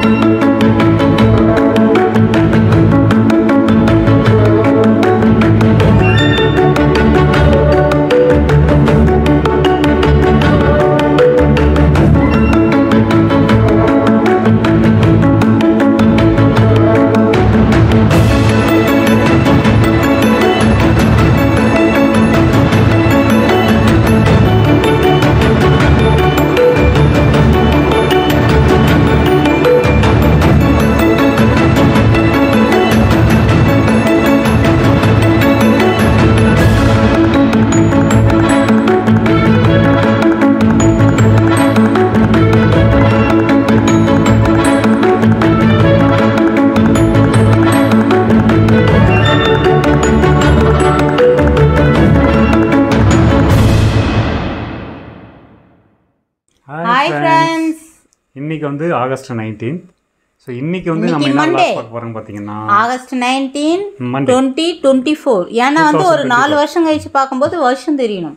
Hi friends. இன்னைக்கு வந்து August 19. So இன்னைக்கு வந்து நம்ம என்ன பார்க்க போறோம் பார்த்தீங்கன்னா ஆகஸ்ட் 19 2024. ஏன்னா வந்து ஒரு 4 வருஷம் கழிச்சு பார்க்கும்போது வருஷம் தெரியணும்.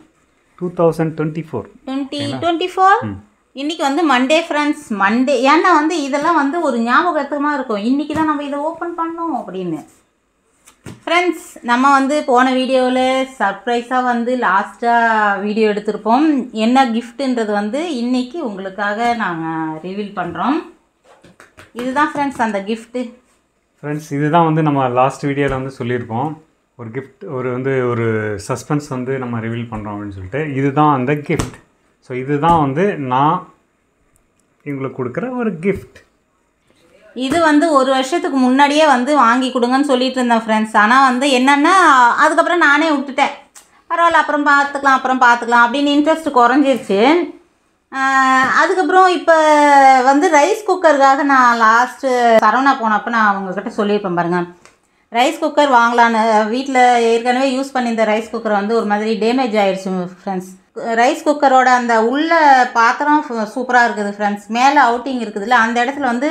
2024 இன்னைக்கு வந்து மண்டே ஃப்ரெண்ட்ஸ். மண்டே ஏன்னா வந்து இதெல்லாம் வந்து ஒரு ஞாபகத்துமா இருக்கும். இன்னைக்கு தான் நம்ம இதை ஓப்பன் பண்ணோம் அப்படின்னு. ஃப்ரெண்ட்ஸ், நம்ம வந்து போன வீடியோவில் சர்ப்ரைஸாக வந்து லாஸ்ட்டாக வீடியோ எடுத்திருப்போம். என்ன கிஃப்ட்டுன்றது வந்து இன்றைக்கி உங்களுக்காக நாங்கள் ரிவீல் பண்ணுறோம். இதுதான் ஃப்ரெண்ட்ஸ் அந்த கிஃப்ட்டு. ஃப்ரெண்ட்ஸ், இதுதான் வந்து நம்ம லாஸ்ட் வீடியோவில் வந்து சொல்லியிருப்போம். ஒரு கிஃப்ட் ஒரு சஸ்பென்ஸ் வந்து நம்ம ரிவீல் பண்ணுறோம் அப்படின்னு சொல்லிட்டு. இதுதான் அந்த கிஃப்ட். ஸோ இதுதான் வந்து நான் இவங்களுக்கு கொடுக்குற ஒரு கிஃப்ட். இது வந்து ஒரு வருஷத்துக்கு முன்னாடியே வந்து வாங்கி கொடுங்கன்னு சொல்லிட்டு இருந்தேன் ஃப்ரெண்ட்ஸ். ஆனால் வந்து என்னென்னா அதுக்கப்புறம் நானே விட்டுட்டேன். பரவாயில்ல, அப்புறம் பார்த்துக்கலாம் அப்படின்னு இன்ட்ரெஸ்ட் குறைஞ்சிருச்சு. அதுக்கப்புறம் இப்போ வந்து ரைஸ் குக்கருக்காக நான் லாஸ்ட்டு சரவணா போனப்போ நான் அவங்கக்கிட்ட சொல்லியிருப்பேன் பாருங்கள். ரைஸ் குக்கர் வாங்கலான்னு வீட்டில் ஏற்கனவே யூஸ் பண்ணியிருந்த ரைஸ் குக்கர் வந்து ஒரு மாதிரி டேமேஜ் ஆகிடுச்சு ஃப்ரெண்ட்ஸ். ரைஸ் குக்கரோட அந்த உள்ள பாத்திரம் சூப்பராக இருக்குது ஃப்ரெண்ட்ஸ். மேலே அவுட்டிங் இருக்குதுல்ல, அந்த இடத்துல வந்து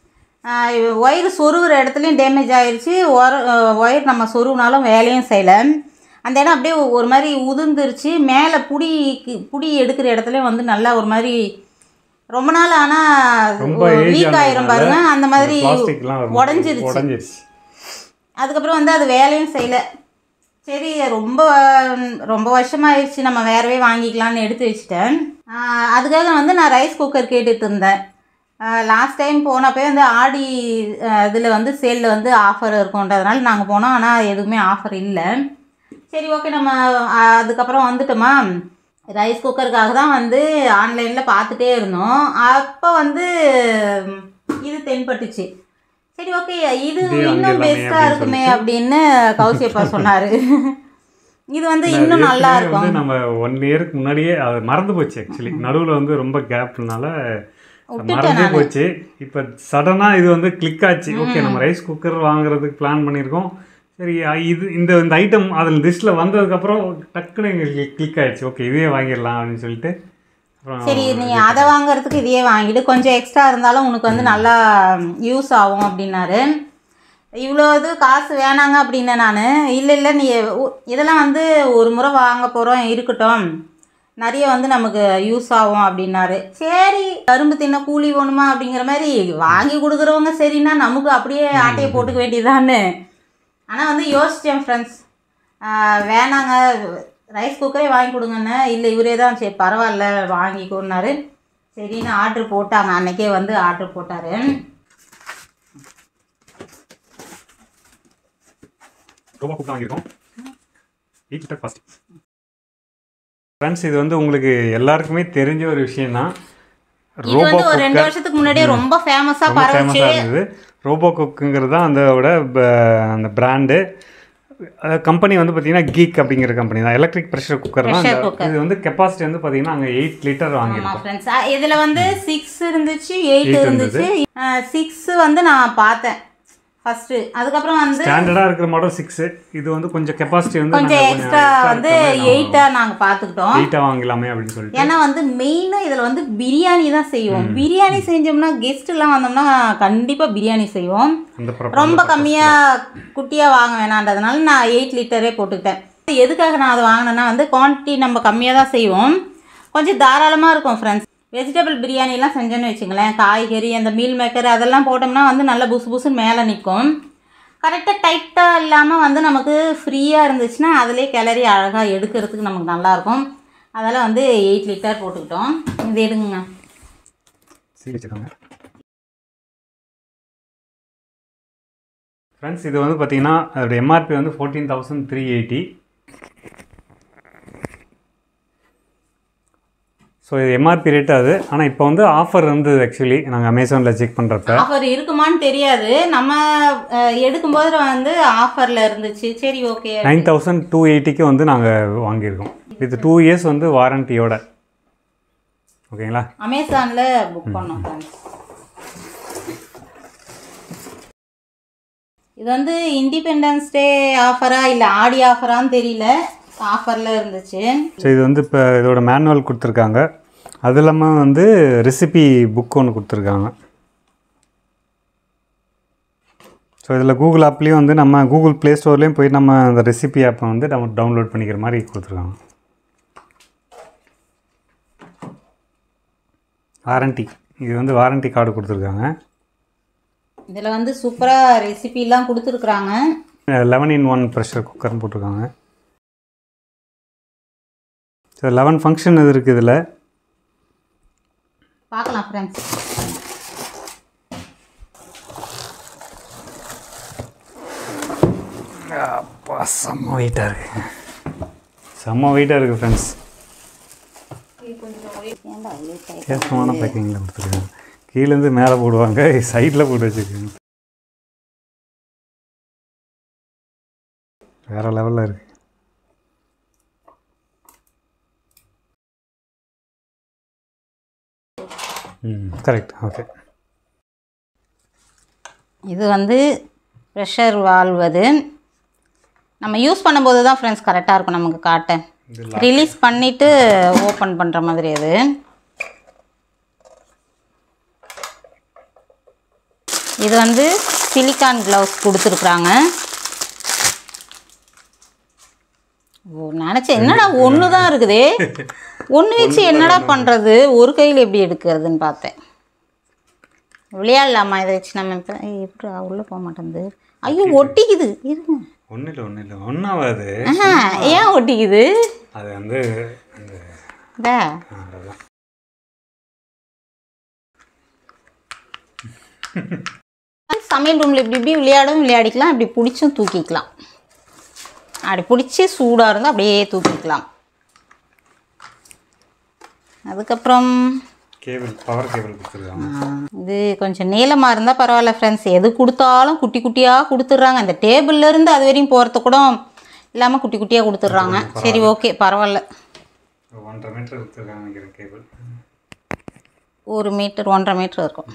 ஒயர் சொருகிற இடத்துலையும் டேமேஜ் ஆகிடுச்சு. ஒயர் நம்ம சொருவினாலும் வேலையும் செய்யலை. அந்த இடம் அப்படியே ஒரு மாதிரி உதிர்ந்துருச்சு. மேலே புடி எடுக்கிற இடத்துலையும் வந்து நல்லா ஒரு மாதிரி ரொம்ப நாள் ஆனால் வீக் ஆயிரும் பாருங்க, அந்த மாதிரி உடஞ்சிருச்சு. அதுக்கப்புறம் வந்து அது வேலையும் செய்யலை. சரி, ரொம்ப வருஷமாகிடுச்சு, நம்ம வேறவே வாங்கிக்கலான்னு எடுத்து வச்சுட்டேன். அதுக்காக வந்து நான் ரைஸ் குக்கர் கேட்டுட்டு இருந்தேன். லாஸ்ட் டைம் போனப்போ வந்து ஆடி இதில் வந்து சேலில் வந்து ஆஃபர் இருக்குன்றதுனால நாங்கள் போனோம். ஆனால் எதுவுமே ஆஃபர் இல்லை. சரி, ஓகே, நம்ம அதுக்கப்புறம் வந்துட்டோமா. ரைஸ் குக்கருக்காக தான் வந்து ஆன்லைனில் பார்த்துட்டே இருந்தோம். அப்போ வந்து இது தென்பட்டுச்சு. சரி, ஓகே, இது இன்னும் பெஸ்ட்டாக இருக்குமே அப்படின்னு கௌசியப்பா சொன்னார். இது வந்து இன்னும் நல்லா இருக்கும். நம்ம 1 இயருக்கு முன்னாடியே அது மறந்து போச்சு. ஆக்சுவலி நடுவில் வந்து ரொம்ப கேப்னால மறந்து போச்சு. இப்போ சடனாக இது வந்து கிளிக் ஆச்சு. ஓகே, நம்ம ரைஸ் குக்கர் வாங்குறதுக்கு பிளான் பண்ணியிருக்கோம். சரி, இந்த ஐட்டம் அதில் லிஸ்ட்டில் வந்ததுக்கப்புறம் டக்குன்னு எங்களுக்கு கிளிக் ஆகிடுச்சு. ஓகே, இதே வாங்கிடலாம் அப்படின்னு சொல்லிட்டு. சரி, நீ அதை வாங்குறதுக்கு இதையே வாங்கிட்டு கொஞ்சம் எக்ஸ்ட்ரா இருந்தாலும் உனக்கு வந்து நல்லா யூஸ் ஆகும் அப்படின்னாரு. இவ்வளோ இது காசு வேணாங்க அப்படின்னேன் நான். இல்லை நீ இதெல்லாம் வந்து ஒரு முறை வாங்க போகிறோம், இருக்கட்டும், நிறைய வந்து நமக்கு யூஸ் ஆகும் அப்படின்னாரு. சரி, கரும்பு தின்ன கூலி வேணுமா அப்படிங்கிற மாதிரி வாங்கி கொடுக்குறவங்க சரின்னா நமக்கு அப்படியே ஆட்டையை போட்டுக்க வேண்டியதான்னு. ஆனால் வந்து யோசித்தேன் ஃப்ரெண்ட்ஸ், வேணாங்க ரைஸ் குக்கரே வாங்கி கொடுங்கன்னு. இல்லை, இவரே தான் சரி பரவாயில்ல வாங்கிக்கோன்னாரு. சரின்னு ஆர்டர் போட்டாங்க. அன்றைக்கே வந்து ஆர்டர் போட்டார். ஃப்ரெண்ட்ஸ், இது வந்து உங்களுக்கு எல்லாருக்குமே தெரிஞ்ச ஒரு விஷயம் தான். இது வந்து ஒரு 2 வருஷத்துக்கு முன்னாடியே ரொம்ப ஃபேமஸாக இருந்தது. ரோபோ குக்குங்கிறது தான் அந்த பிராண்டு. கம்பெனி வந்து பார்த்தீங்கன்னா கீக் அப்படிங்கிற கம்பெனி தான். எலக்ட்ரிக் ப்ரெஷர் குக்கர் தான். இது வந்து கெப்பாசிட்டி வந்து பார்த்தீங்கன்னா அங்கே 8 லிட்டர் வாங்கியிருக்கோம். இதில் வந்து 6 இருந்துச்சு, 8 இருந்துச்சு. 6 வந்து நான் பார்த்தேன் ஃபஸ்ட்டு. அதுக்கப்புறம் வந்து ஸ்டாண்டர்டாக இருக்கிற மாடல் 6. இது வந்து கொஞ்சம் கெப்பாசிட்டி வந்து கொஞ்சம் எக்ஸ்ட்ரா வந்து 8ஆக நாங்கள் பார்த்துக்கிட்டோம். 8ஆக வாங்கலாமே அப்படின்னு சொல்லிட்டு. ஏன்னா வந்து மெயினாக இதில் வந்து பிரியாணி தான் செய்வோம். பிரியாணி செஞ்சோம்னா கெஸ்ட்டுலாம் வந்தோம்னா கண்டிப்பாக பிரியாணி செய்வோம். ரொம்ப கம்மியாக குட்டியாக வாங்க வேணான்றதுனால நான் 8 லிட்டரே போட்டுக்கிட்டேன். எதுக்காக நான் அதை வாங்கினேன்னா வந்து குவான்டிட்டி நம்ம கம்மியாக தான் செய்வோம், கொஞ்சம் தாராளமாக இருக்கும் ஃப்ரெண்ட்ஸ். வெஜிடபிள் பிரியாணிலாம் செஞ்சோன்னு வச்சுங்களேன், காய்கறி அந்த மீல் மேக்கர் அதெல்லாம் போட்டோம்னா வந்து நல்லா புசு புசுன்னு மேலே நிற்கும். கரெக்டாக டைட்டாக இல்லாமல் வந்து நமக்கு ஃப்ரீயாக இருந்துச்சுன்னா அதிலே கிளறி அழகாக எடுக்கிறதுக்கு நமக்கு நல்லாயிருக்கும். அதெல்லாம் வந்து 8 லிட்டர் போட்டுக்கிட்டோம். இது எடுங்க ஃப்ரெண்ட்ஸ். இது வந்து பார்த்தீங்கன்னா அதோட எம்ஆர்பி வந்து 14,380. ஸோ இது எம்ஆர்பி ரேட் அது. ஆனால் இப்போ வந்து ஆஃபர் இருந்தது. ஆக்சுவலி நாங்கள் அமேசானில் செக் பண்ணுறப்ப ஆஃபர் இருக்குமான்னு தெரியாது, நம்ம எடுக்கும்போது வந்து ஆஃபரில் இருந்துச்சு. சரி ஓகே 9,280க்கு வந்து நாங்கள் வாங்கியிருக்கோம். வித் 2 இயர்ஸ் வந்து வாரண்டியோட. ஓகேங்களா? அமேசானில் புக் பண்ணோம் ஃப்ரெண்ட்ஸ். இது வந்து இண்டிபெண்டன்ஸ் டே ஆஃபரா இல்லை ஆடி ஆஃபரான்னு தெரியல, ஆஃபரில் இருந்துச்சு. ஸோ இது வந்து இப்போ இதோட மேனுவல் கொடுத்துருக்காங்க. அது இல்லாமல் வந்து ரெசிபி புக் ஒன்று கொடுத்துருக்காங்க. ஸோ இதில் கூகுள் ஆப்லேயும் வந்து நம்ம கூகுள் ப்ளே ஸ்டோர்லேயும் போய் நம்ம அந்த ரெசிபி ஆப்பை வந்து நம்ம டவுன்லோட் பண்ணிக்கிற மாதிரி கொடுத்துருக்காங்க. வாரண்டி, இது வந்து வாரண்டி கார்டு கொடுத்துருக்காங்க. இதில் வந்து சூப்பராக ரெசிபிலாம் கொடுத்துருக்குறாங்க. 11-in-1 ப்ரெஷர் குக்கர்னு போட்டிருக்காங்க. ஸோ 11 ஃபங்க்ஷன் இது இருக்குது இதில். பார்க்கலாம் ஃப்ரெண்ட்ஸ். அப்பா செம்ம வெயிட்டாக இருக்குது, செம்ம வெயிட்டாக இருக்குது ஃப்ரெண்ட்ஸ். வித்தியாசமான பேக்கிங்கில் கொடுத்துருக்காங்க. கீழேருந்து மேலே போடுவாங்க, சைடில் போட்டு வச்சுருக்காங்க. வேறு லெவலில் இருக்குது. கரெக்ட். ஓகே. இது வந்து ப்ரெஷர் வால்வ். அது நம்ம யூஸ் பண்ணும்போது தான் ஃப்ரெண்ட்ஸ் கரெக்டாக இருக்கும் நமக்கு காட்ட. ரிலீஸ் பண்ணிவிட்டு ஓப்பன் பண்ணுற மாதிரி. அது இது வந்து சிலிக்கான் க்ளவுஸ் கொடுத்துருக்குறாங்க. ஓ, நினச்சேன் என்னடா ஒன்று தான் இருக்குது, ஒன்று வச்சு என்னடா பண்ணுறது, ஒரு கையில் எப்படி எடுக்கிறதுன்னு பார்த்தேன். விளையாடலாமா இதை வச்சு நம்ம? இப்போ எப்படி உள்ளே போக மாட்டேங்குது. ஐயோ ஒட்டிக்குது, இருங்க. ஒன்றும் இல்லை ஒன்றாவது. ஏன் ஒட்டிக்குது? அது வந்து சமையல் ரூமில் இப்படி இப்படி விளையாடிக்கலாம், இப்படி பிடிச்சும் தூக்கிக்கலாம். அப்படி பிடிச்சி சூடாக இருந்தால் அப்படியே தூக்கிக்கலாம். அதுக்கப்புறம் கேபிள், பவர் கேபிள் கொடுத்துருக்காங்க. இது கொஞ்சம் நீளமாக இருந்தால் பரவாயில்ல ஃப்ரெண்ட்ஸ். எது கொடுத்தாலும் குட்டி குட்டியாக கொடுத்துட்றாங்க. இந்த டேபிள்லேருந்து அது வரையும் போகிறது கூட இல்லாமல் குட்டி குட்டியாக கொடுத்துட்றாங்க. சரி ஓகே பரவாயில்ல. 1.5 மீட்டர் கொடுத்துருக்காங்க கேபிள். 1 மீட்டர் 1.5 மீட்டர் இருக்கும்.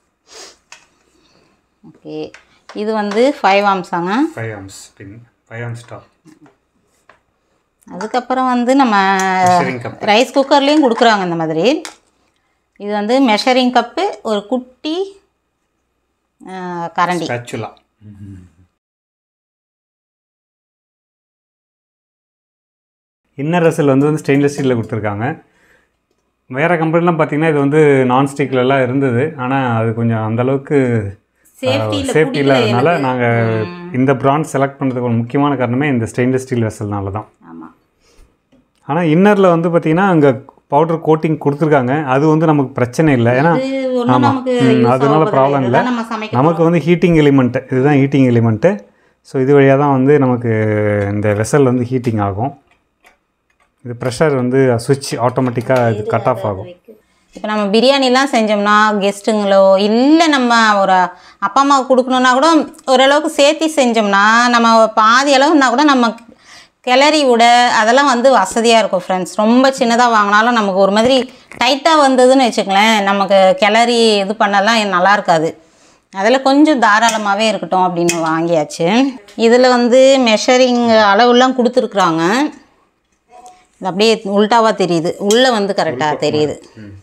ஓகே. இது வந்து 5 ஆம்ஸாங்க. 5 ஆம்ஸ் பின், 5 ஆம்ஸ் டாப். அதுக்கப்புறம் வந்து நம்ம ரைஸ் குக்கர்லேயும் கொடுக்குறாங்க இந்த மாதிரி. இது வந்து மெஷரிங் கப்பு, ஒரு குட்டி கரண்டி. ஸ்பேச்சுலா. இன்னர் ரெசல் வந்து ஸ்டெயின்லெஸ் ஸ்டீலில் கொடுத்துருக்காங்க. வேறு கம்பெனிலாம் பார்த்தீங்கன்னா இது வந்து நான்ஸ்டிக்லலாம் இருந்தது. ஆனால் அது கொஞ்சம் அந்தளவுக்கு சேஃப்டி இல்லாதனால நாங்கள் இந்த பிராண்ட் செலக்ட் பண்ணுறதுக்கு ஒரு முக்கியமான காரணமே இந்த ஸ்டெயின்லெஸ் ஸ்டீல் வெசல்னால தான். ஆனால் இன்னரில் வந்து பார்த்திங்கன்னா அங்கே பவுடர் கோட்டிங் கொடுத்துருக்காங்க. அது வந்து நமக்கு பிரச்சனை இல்லை, ஏன்னா ஆமாம் அதனால ப்ராப்ளம் இல்லை. நமக்கு வந்து ஹீட்டிங் எலிமெண்ட்டு, இதுதான் ஹீட்டிங் எலிமெண்ட்டு. ஸோ இது வழியாக தான் வந்து நமக்கு இந்த வெசல் வந்து ஹீட்டிங் ஆகும். இது ப்ரெஷர் வந்து சுவிட்ச் ஆட்டோமேட்டிக்காக இது கட் ஆஃப் ஆகும். இப்போ நம்ம பிரியாணிலாம் செஞ்சோம்னா கெஸ்ட்டுங்களோ இல்லை நம்ம ஒரு அப்பா அம்மாவுக்கு கொடுக்கணுன்னா கூட ஓரளவுக்கு சேர்த்தி செஞ்சோம்னா நம்ம பாதி அளவுன்னா கூட நம்ம கிளறி விட அதெல்லாம் வந்து வசதியாக இருக்கும் ஃப்ரெண்ட்ஸ். ரொம்ப சின்னதாக வாங்கினாலும் நமக்கு ஒரு மாதிரி டைட்டாக வந்ததுன்னு வச்சுக்கலேன், நமக்கு கிளறி இது பண்ணலாம் நல்லா இருக்காது. அதில் கொஞ்சம் தாராளமாகவே இருக்கட்டும் அப்படின்னு வாங்கியாச்சு. இதில் வந்து மெஷரிங் அளவுலாம் கொடுத்துருக்குறாங்க. இது அப்படியே உல்ட்டாவாக தெரியுது, உள்ளே வந்து கரெக்டாக தெரியுது.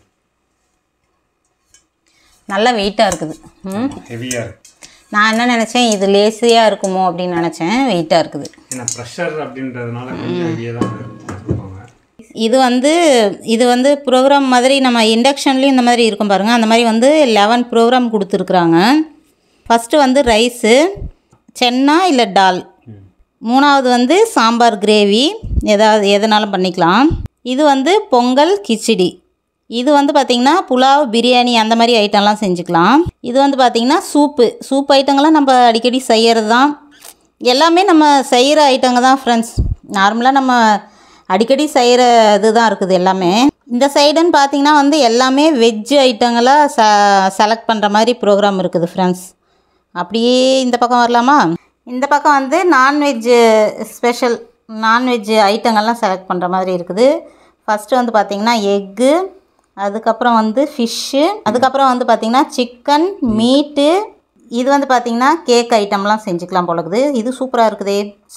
நல்லா வெயிட்டாக இருக்குது. நான் என்ன நினச்சேன் இது லேசியாக இருக்குமோ அப்படின்னு நினச்சேன். வெயிட்டாக இருக்குது. இது வந்து ப்ரோக்ராம் மாதிரி நம்ம இண்டக்ஷன்லேயும் இந்த மாதிரி இருக்கும் பாருங்கள். அந்த மாதிரி வந்து 11 ப்ரோக்ராம் கொடுத்துருக்குறாங்க. ஃபஸ்ட்டு வந்து ரைஸு, சென்னா இல்லை டால். 3வது வந்து சாம்பார் கிரேவி, எதனாலும் பண்ணிக்கலாம். இது வந்து பொங்கல் கிச்சடி. இது வந்து பார்த்திங்கன்னா புலாவ் பிரியாணி அந்த மாதிரி ஐட்டம்லாம் செஞ்சுக்கலாம். இது வந்து பார்த்திங்கன்னா சூப் ஐட்டங்கள்லாம் நம்ம அடிக்கடி செய்கிறது தான். எல்லாமே நம்ம செய்கிற ஐட்டங்க தான் ஃப்ரெண்ட்ஸ். நார்மலாக நம்ம அடிக்கடி செய்கிற இது தான் இருக்குது எல்லாமே. இந்த சைடுன்னு பார்த்திங்கன்னா வந்து எல்லாமே வெஜ்ஜு ஐட்டங்களாக செலக்ட் பண்ணுற மாதிரி ப்ரோக்ராம் இருக்குது ஃப்ரெண்ட்ஸ். அப்படியே இந்த பக்கம் வரலாமா? இந்த பக்கம் வந்து நான்வெஜ்ஜு ஸ்பெஷல் நான்வெஜ்ஜு ஐட்டங்கள்லாம் செலக்ட் பண்ணுற மாதிரி இருக்குது. ஃபஸ்ட்டு வந்து பார்த்திங்கன்னா எக்கு, அதுக்கப்புறம் வந்து ஃபிஷ்ஷு, அதுக்கப்புறம் வந்து பார்த்திங்கன்னா சிக்கன், மீட்டு. இது வந்து பார்த்திங்கன்னா கேக் ஐட்டம்லாம் செஞ்சுக்கலாம் போலக்குது. இது சூப்பராக இருக்குது.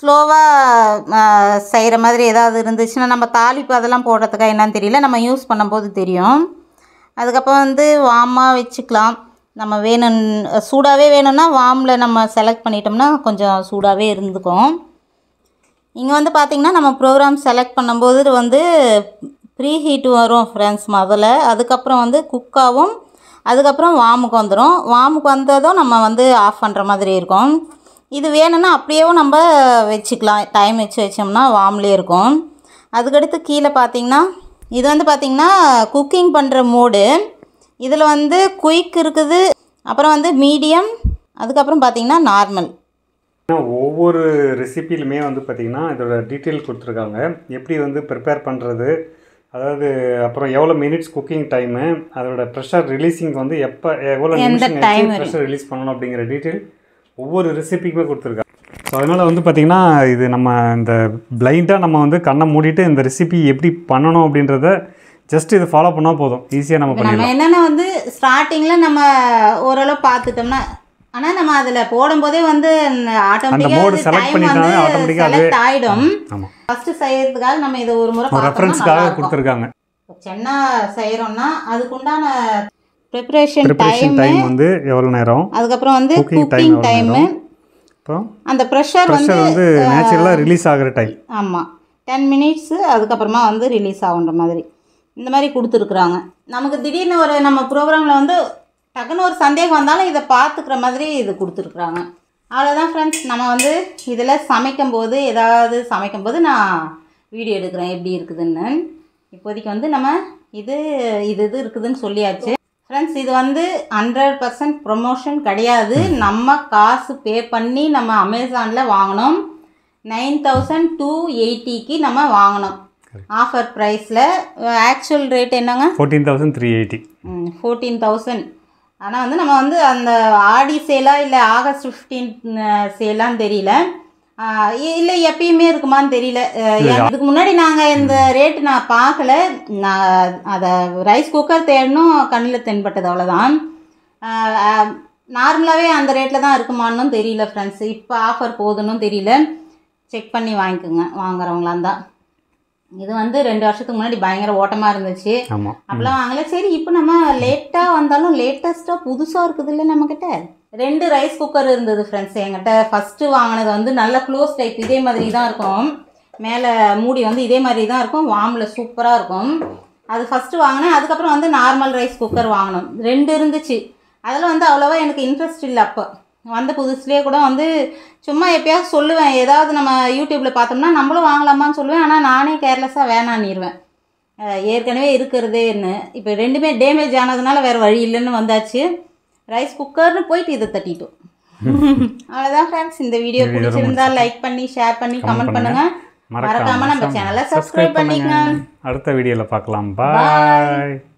ஸ்லோவாக செய்கிற மாதிரி ஏதாவது இருந்துச்சுன்னா நம்ம தாளிப்பு அதெல்லாம் போடுறதுக்காக என்னன்னு தெரியல, நம்ம யூஸ் பண்ணும்போது தெரியும். அதுக்கப்புறம் வந்து வாமாக வச்சுக்கலாம். நம்ம சூடாகவே வேணும்னா வாமில் நம்ம செலக்ட் பண்ணிட்டோம்னா கொஞ்சம் சூடாகவே இருந்துக்கும். இங்கே வந்து பார்த்திங்கன்னா நம்ம ப்ரோக்ராம் செலக்ட் பண்ணும்போது வந்து ப்ரீ ஹீட்டு வரும் ஃப்ரெண்ட்ஸ் முதல்ல. அதுக்கப்புறம் வந்து குக்காகவும், அதுக்கப்புறம் வாமுக்கு வந்துடும். வாமுக்கு வந்ததும் நம்ம வந்து ஆஃப் பண்ணுற மாதிரி இருக்கும். இது வேணும்னா அப்படியேவும் நம்ம வச்சுக்கலாம். டைம் வச்சோம்னா வாம்லேயே இருக்கும். அதுக்கடுத்து கீழே பார்த்திங்கன்னா இது வந்து பார்த்திங்கன்னா குக்கிங் பண்ணுற மோடு. இதில் வந்து குயிக் இருக்குது, அப்புறம் வந்து மீடியம், அதுக்கப்புறம் பார்த்திங்கன்னா நார்மல். ஒவ்வொரு ரெசிபிலுமே வந்து பார்த்திங்கன்னா இதோட டீட்டெயில் கொடுத்துருக்காங்க. எப்படி வந்து ப்ரிப்பேர் பண்ணுறது, அதாவது அப்புறம் எவ்வளோ மினிட்ஸ் குக்கிங் டைமு, அதோட ப்ரெஷர் ரிலீஸிங் வந்து எவ்வளோ நிமிஷம் ப்ரெஷர் ரிலீஸ் பண்ணணும் அப்படிங்கிற டீட்டெயில் ஒவ்வொரு ரெசிபிக்குமே கொடுத்துருக்காங்க. ஸோ அதனால் வந்து பார்த்திங்கன்னா இது நம்ம இந்த பிளைண்டாக நம்ம வந்து கண்ணை மூடிட்டு இந்த ரெசிபி எப்படி பண்ணணும் அப்படின்றத ஜஸ்ட் இதை ஃபாலோ பண்ணால் போதும், ஈஸியாக நம்ம பண்ணிடலாம். நம்ம என்னென்னா வந்து ஸ்டார்டிங்கில் நம்ம ஓரளவு பார்த்துட்டோம்னா, ஆனால் நம்ம அதில் போடும்போதே வந்து ஆட்டோமேட்டிக்காக செலக்ட் ஆகிடும். ஃபஸ்ட்டு செய்யறதுக்காக நம்ம இதை ஒரு முறை ரெஃபரன்ஸ்க்காக கொடுத்துருக்காங்க. சென்னா செய்கிறோம்னா அதுக்குண்டான ப்ரிப்பரேஷன் டைம் வந்து எவ்வளோ நேரம், அதுக்கப்புறம் வந்து குக்கிங் டைமு, அப்புறம் அந்த ப்ரெஷர் வந்து நேச்சுரலாக ரிலீஸ் ஆகிற டைம். ஆமாம் 10 மினிட்ஸு, அதுக்கப்புறமா வந்து ரிலீஸ் ஆகுன்ற மாதிரி இந்த மாதிரி கொடுத்துருக்குறாங்க. நமக்கு திடீர்னு ஒரு நம்ம ப்ரோக்ராமில் வந்து டக்குன்னு ஒரு சந்தேகம் வந்தாலும் இதை பார்த்துக்கிற மாதிரி இது கொடுத்துருக்குறாங்க. அவ்வளோதான் ஃப்ரெண்ட்ஸ். நம்ம வந்து இதில் சமைக்கும்போது நான் வீடியோ எடுக்கிறேன் எப்படி இருக்குதுன்னு. இப்போதைக்கு வந்து நம்ம இது இருக்குதுன்னு சொல்லியாச்சு ஃப்ரெண்ட்ஸ். இது வந்து 100% ப்ரொமோஷன் கிடையாது. நம்ம காசு பே பண்ணி நம்ம அமேசானில் வாங்கினோம். 9280க்கு நம்ம வாங்கினோம் ஆஃபர் ப்ரைஸில். ஆக்சுவல் ரேட் என்னங்க? 14,380. 14,000. ஆனால் வந்து நம்ம வந்து அந்த ஆடி சேலாக இல்லை ஆகஸ்ட் 15 சேலான்னு தெரியல, இல்லை எப்பயுமே இருக்குமான்னு தெரியல. இதுக்கு முன்னாடி நாங்கள் இந்த ரேட்டு நான் பார்க்கல. நான் அதை ரைஸ் குக்கர் தேடணும், கண்ணில் தென்பட்டது, அவ்வளோதான். நார்மலாகவே அந்த ரேட்டில் தான் இருக்குமான்னு தெரியல ஃப்ரெண்ட்ஸ். இப்போ ஆஃபர் போகுதுன்னு தெரியல. செக் பண்ணி வாங்கிக்கோங்க வாங்குறவங்களாம் தான். இது வந்து 2 வருஷத்துக்கு முன்னாடி பயங்கர ஓட்டமாக இருந்துச்சு, அப்பெல்லாம் வாங்கல. சரி இப்போ நம்ம லேட்டாக வந்தாலும் லேட்டஸ்ட்டாக புதுசாக இருக்குது இல்லை நம்மக்கிட்ட. 2 ரைஸ் குக்கர் இருந்தது ஃப்ரெண்ட்ஸ் என்கிட்ட. ஃபஸ்ட்டு வாங்கினது வந்து நல்ல க்ளோஸ் டைப், இதே மாதிரி தான் இருக்கும். மேலே மூடி வந்து இதே மாதிரி தான் இருக்கும், வாமில் சூப்பராக இருக்கும். அது ஃபஸ்ட்டு வாங்கினேன். அதுக்கப்புறம் வந்து நார்மல் ரைஸ் குக்கர் வாங்கினோம். 2 இருந்துச்சு. அதில் வந்து அவ்வளோவா எனக்கு இன்ட்ரெஸ்ட் இல்லை. அப்போ வந்த புதுசுலேயே கூட வந்து சும்மா எப்போயாவது சொல்லுவேன், ஏதாவது நம்ம யூடியூப்பில் பார்த்தோம்னா நம்மளும் வாங்கலாமான்னு சொல்லுவேன். ஆனால் நானே கேர்லெஸ்ஸாக வேணான்னிடுவேன், ஏற்கனவே இருக்கிறதேன்னு. இப்போ 2மே டேமேஜ் ஆனதுனால வேறு வழி இல்லைன்னு வந்தாச்சு. ரைஸ் குக்கர்னு போயிட்டு இதை தட்டிட்டோம். அவ்வளோதான் ஃப்ரெண்ட்ஸ். இந்த வீடியோ பிடிச்சிருந்தா லைக் பண்ணி ஷேர் பண்ணி கமெண்ட் பண்ணுங்கள். மறக்காமல் நம்ம சேனலை சப்ஸ்கிரைப் பண்ணிக்கங்க. அடுத்த வீடியோவில் பார்க்கலாம். பாய்.